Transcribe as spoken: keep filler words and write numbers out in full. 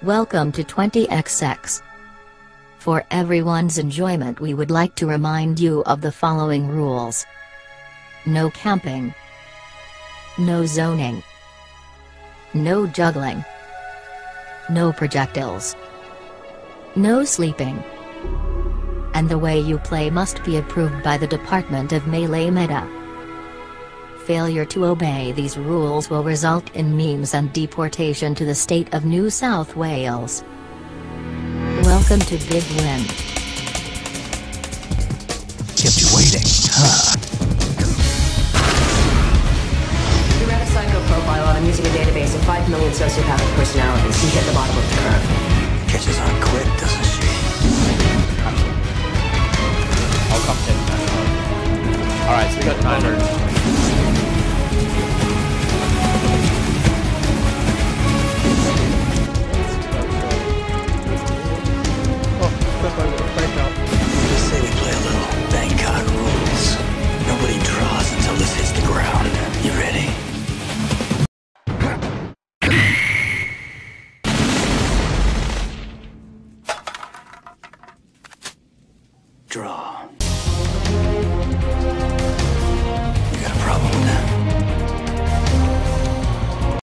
Welcome to twenty by X. For everyone's enjoyment, we would like to remind you of the following rules. No camping. No zoning. No juggling. No projectiles. No sleeping. And the way you play must be approved by the Department of Melee Meta. Failure to obey these rules will result in memes and deportation to the state of New South Wales. Welcome to BigWin. Kept you waiting, huh? You ran a psycho profile on him using a database of five million sociopathic personalities. You hit the bottom of the curve. Catches on quick, doesn't she? I'll come in. Alright, so we got nine hundred. Just say we play a little Bangkok rules. Nobody draws until this hits the ground. You ready? Draw.